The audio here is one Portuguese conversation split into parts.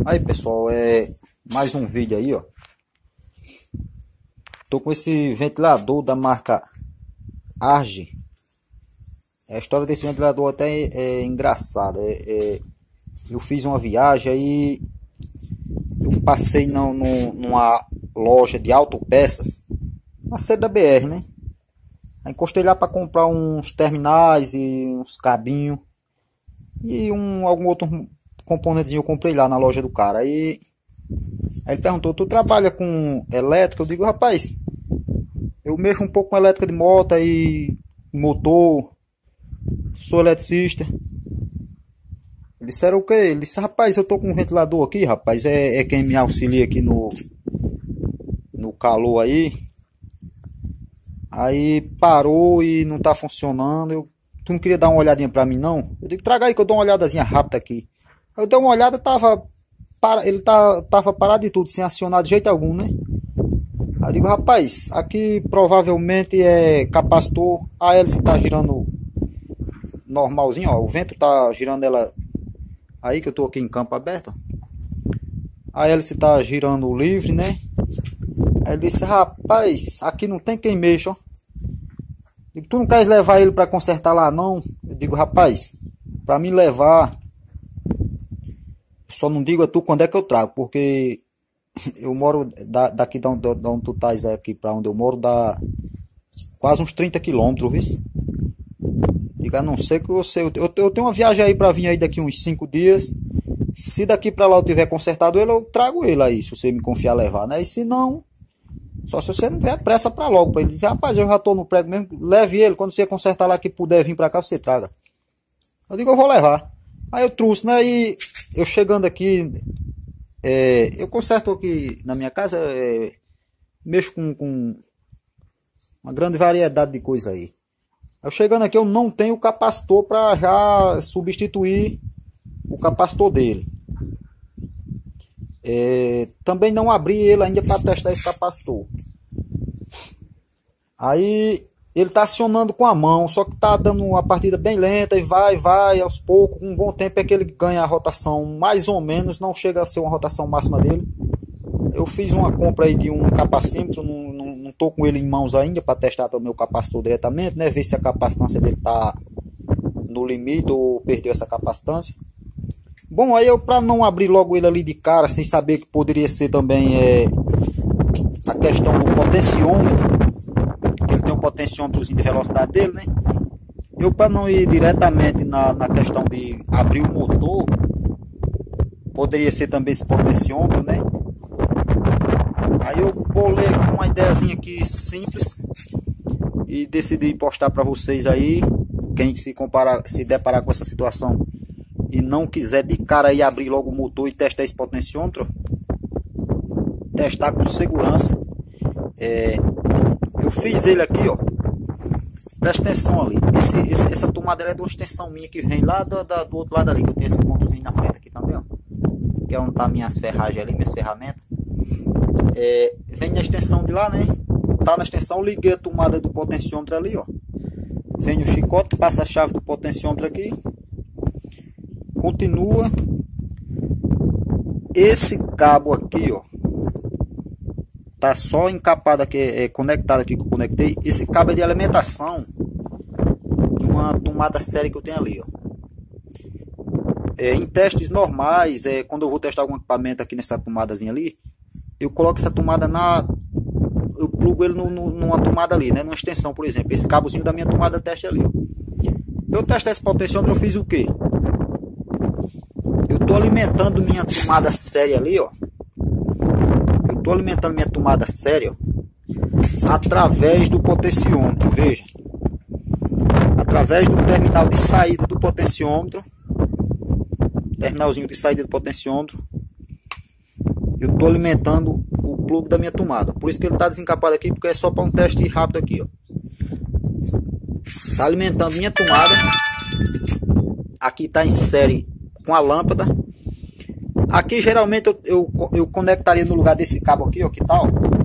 Aí pessoal, mais um vídeo aí, ó. Tô com esse ventilador da marca Arge. A história desse ventilador até é engraçada. Eu fiz uma viagem aí, eu passei numa loja de autopeças, na sede da BR, né? Aí encostei lá para comprar uns terminais e uns cabinhos e algum outro componentezinho eu comprei lá na loja do cara. Aí ele perguntou: tu trabalha com elétrica? Eu digo: rapaz, eu mexo um pouco com elétrica de moto e motor, sou eletricista. Eles disseram o quê? Ele disse: rapaz, eu tô com um ventilador aqui, rapaz, é quem me auxilia aqui no calor aí. Aí parou e não tá funcionando. Tu não queria dar uma olhadinha pra mim, não? Eu digo: traga aí que eu dou uma olhadazinha rápida aqui. Eu dei uma olhada, ele tava parado de tudo, sem acionar de jeito algum, né? Aí eu digo: rapaz, aqui provavelmente é capacitor. A hélice tá girando normalzinho, ó. O vento tá girando ela aí, que eu tô aqui em campo aberto. A hélice tá girando livre, né? Aí ele disse: rapaz, aqui não tem quem mexa, ó. Eu digo: tu não queres levar ele para consertar lá, não? Eu digo: rapaz, para me levar, só não digo a tu quando é que eu trago, porque eu moro daqui de onde tu estás aqui para onde eu moro, dá quase uns 30 quilômetros, viu? Digo: a não ser que você... Eu tenho uma viagem aí para vir aí daqui uns 5 dias. Se daqui para lá eu tiver consertado ele, eu trago ele aí, se você me confiar levar, né? E se não, só se você não tiver pressa para logo. Para ele dizer: rapaz, eu já tô no prego mesmo, leve ele, quando você consertar lá que puder vir para cá, você traga. Eu digo: eu vou levar. Aí eu trouxe, né? E eu chegando aqui, eu conserto aqui na minha casa, mexo com uma grande variedade de coisa aí. Eu chegando aqui, eu não tenho capacitor para já substituir o capacitor dele. Também não abri ele ainda para testar esse capacitor. Aí ele tá acionando com a mão, só que tá dando uma partida bem lenta e vai aos poucos. Com um bom tempo é que ele ganha a rotação mais ou menos, não chega a ser uma rotação máxima dele. Eu fiz uma compra aí de um capacímetro, não tô com ele em mãos ainda para testar também o capacitor diretamente, né? Ver se a capacitância dele tá no limite ou perdeu essa capacitância. Bom, aí eu, para não abrir logo ele ali de cara, sem saber que poderia ser também a questão do potenciômetro, que ele tem um potenciômetrozinho de velocidade dele, né? Eu, para não ir diretamente na questão de abrir o motor, poderia ser também esse potenciômetro, né? Aí eu bolei com uma ideiazinha aqui simples e decidi postar para vocês aí. Quem se deparar com essa situação e não quiser de cara aí abrir logo o motor e testar esse potenciômetro, testar com segurança. Eu fiz ele aqui, ó. Presta atenção ali. Essa tomada é de uma extensão minha que vem lá do outro lado ali, que eu tenho esse pontozinho na frente aqui também, ó. Que é onde tá minhas ferragens ali, minhas ferramentas. Vem da extensão de lá, né? Tá na extensão, liguei a tomada do potenciômetro ali, ó. Vem o chicote, passa a chave do potenciômetro aqui. Continua. Esse cabo aqui, ó, tá só encapado aqui, conectado aqui que eu conectei. Esse cabo é de alimentação de uma tomada séria que eu tenho ali, ó. Em testes normais, quando eu vou testar algum equipamento aqui nessa tomadazinha ali, eu coloco essa tomada eu plugo ele numa tomada ali, né? Numa extensão, por exemplo. Esse cabozinho da minha tomada teste ali, ó. Eu testar esse potenciômetro, eu fiz o quê? Eu tô alimentando minha tomada séria ali, ó. Eu tô alimentando minha tomada séria, ó, através do potenciômetro, veja. Através do terminal de saída do potenciômetro. Terminalzinho de saída do potenciômetro. Eu tô alimentando o plug da minha tomada. Por isso que ele tá desencapado aqui, porque é só para um teste rápido aqui, ó. Tá alimentando minha tomada. Aqui tá em série com a lâmpada. Aqui geralmente eu conectaria no lugar desse cabo aqui, ó, que tal?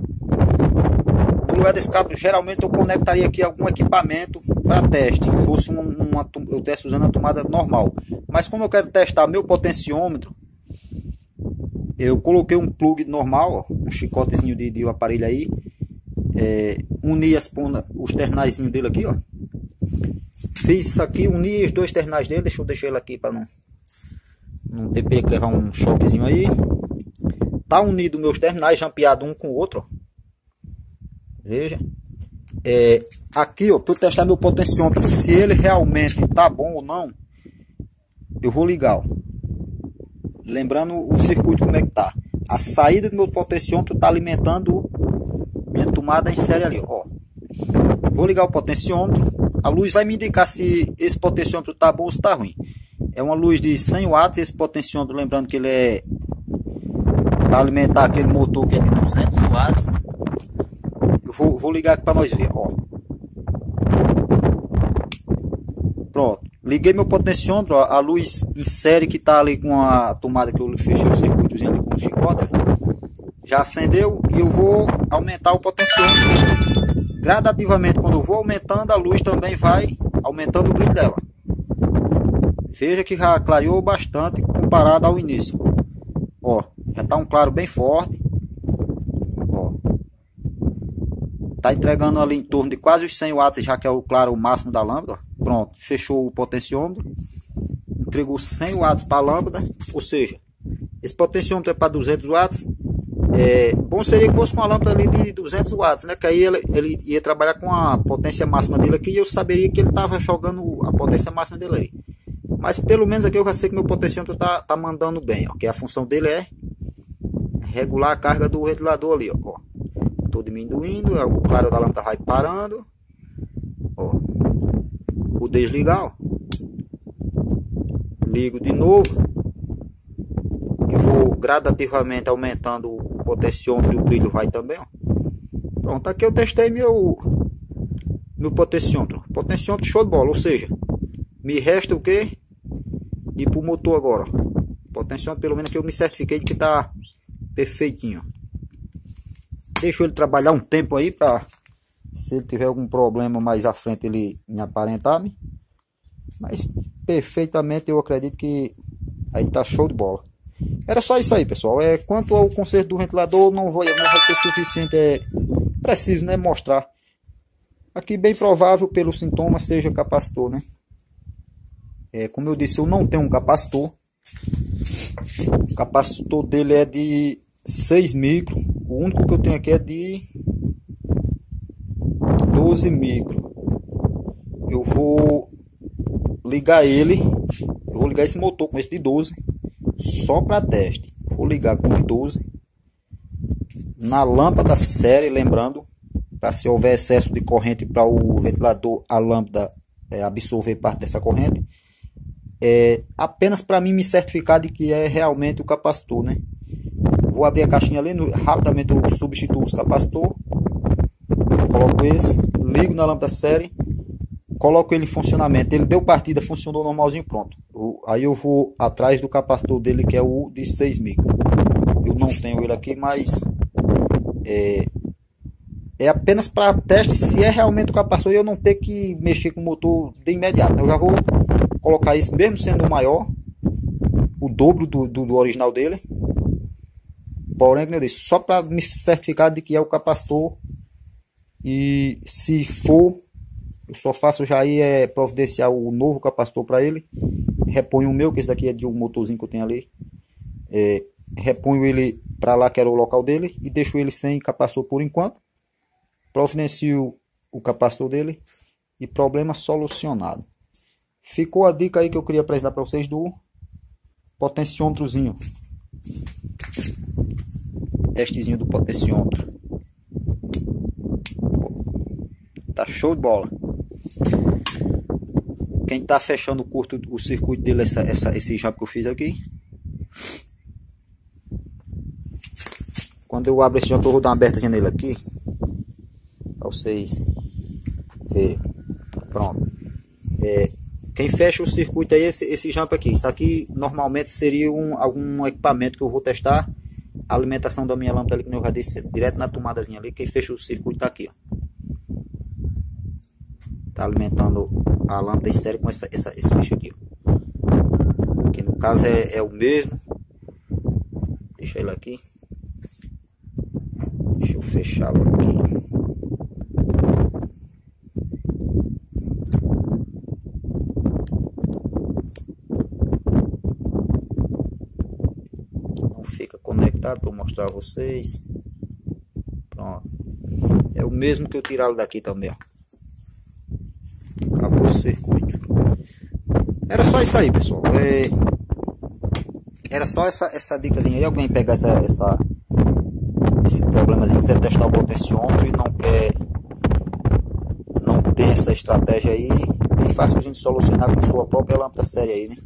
No lugar desse cabo, geralmente eu conectaria aqui algum equipamento para teste. Se fosse eu estivesse usando a tomada normal. Mas como eu quero testar meu potenciômetro, Eu coloquei um plug normal, ó, um chicotezinho de aparelho aí, uni os terminais dele aqui, ó. Fiz isso aqui, uni os dois terminais dele, deixa eu deixar ele aqui para não ter que levar um choquezinho aí. Tá unido meus terminais, jampeado um com o outro, ó. Veja. Aqui, ó, para eu testar meu potenciômetro, se ele realmente tá bom ou não, eu vou ligar, ó. Lembrando o circuito como é que tá. A saída do meu potenciômetro tá alimentando minha tomada em série ali, ó. Vou ligar o potenciômetro. A luz vai me indicar se esse potenciômetro tá bom ou se tá ruim. É uma luz de 100 watts. Esse potenciômetro, lembrando que ele é para alimentar aquele motor que é de 200 watts. Eu vou ligar aqui para nós ver, ó. Pronto. Liguei meu potenciômetro, ó, a luz em série que tá ali com a tomada que eu fechei o circuitozinho ali com o chicote. Já acendeu e eu vou aumentar o potenciômetro. Gradativamente, quando eu vou aumentando, a luz também vai aumentando o brilho dela. Veja que já clareou bastante comparado ao início. Ó, já tá um claro bem forte. Ó, tá entregando ali em torno de quase os 100 watts, já que é o claro máximo da lâmpada. Ó. Pronto, fechou o potenciômetro. Entregou 100 watts para a lâmpada. Ou seja, esse potenciômetro é para 200 watts. Bom seria que fosse com a lâmpada ali de 200 watts, né? Que aí ele ia trabalhar com a potência máxima dele aqui e eu saberia que ele estava jogando a potência máxima dele aí. Mas pelo menos aqui eu já sei que meu potenciômetro tá mandando bem, ó. Que a função dele é regular a carga do ventilador ali, ó. Tô diminuindo, o claro da lâmpada vai parando. Ó. Vou desligar, ó. Ligo de novo. E vou gradativamente aumentando o potenciômetro e o brilho vai também, ó. Pronto, aqui eu testei meu potenciômetro. Potenciômetro show de bola, ou seja, me resta o que? Ir pro motor agora, ó. Potenciômetro, pelo menos que eu me certifiquei de que tá perfeitinho. Deixo ele trabalhar um tempo aí para se ele tiver algum problema mais à frente ele me aparentar-me. Mas perfeitamente eu acredito que aí tá show de bola. Era só isso aí, pessoal. Quanto ao conserto do ventilador, não vai ser suficiente, preciso, né, mostrar. Aqui bem provável pelo sintoma seja capacitor, né? Como eu disse, eu não tenho um capacitor. O capacitor dele é de 6 micro. O único que eu tenho aqui é de 12 micro. Eu vou ligar ele. Eu vou ligar esse motor com esse de 12. Só para teste. Vou ligar com o de 12 na lâmpada série, lembrando, para se houver excesso de corrente para o ventilador, a lâmpada absorver parte dessa corrente. Apenas para mim me certificar de que é realmente o capacitor, né? Vou abrir a caixinha ali, rapidamente eu substituo os capacitor, coloco esse, ligo na lâmpada série, coloco ele em funcionamento. Ele deu partida, funcionou normalzinho, pronto. Aí eu vou atrás do capacitor dele, que é o de 6 micro. Eu não tenho ele aqui, mas é apenas para teste se é realmente o capacitor e eu não ter que mexer com o motor de imediato. Eu já vou colocar isso, mesmo sendo maior, o dobro do original dele. Porém, como eu disse, só para me certificar de que é o capacitor. E se for, eu só faço já aí providenciar o novo capacitor para ele. Reponho o meu, que esse daqui é de um motorzinho que eu tenho ali. Reponho ele para lá, que era o local dele, e deixo ele sem capacitor por enquanto. Providencio o capacitor dele e problema solucionado. Ficou a dica aí que eu queria apresentar para vocês do potenciômetrozinho. Testezinho do potenciômetro. Tá show de bola. Quem tá fechando o circuito dele, esse jump que eu fiz aqui. Quando eu abro esse jump, eu vou dar uma abertazinha nele aqui, para vocês verem. Pronto. Quem fecha o circuito aí é esse jump aqui. Isso aqui normalmente seria algum equipamento que eu vou testar. A alimentação da minha lâmpada ali, que eu já disse, direto na tomadazinha ali. Quem fecha o circuito tá aqui, ó. Tá alimentando a lâmpada em série com esse bicho aqui, ó. Que no caso é o mesmo. deixar ele aqui. Deixa eu fechá-lo aqui. Não fica conectado para mostrar a vocês. Pronto. É o mesmo que eu tirá-lo daqui também, ó. Acabou o circuito. Era só isso aí, pessoal. Era só essa dicasinha aí. Alguém pegar esse problemazinho, quiser testar o potenciômetro e não tem essa estratégia aí, bem fácil a gente solucionar com sua própria lâmpada séria aí, né?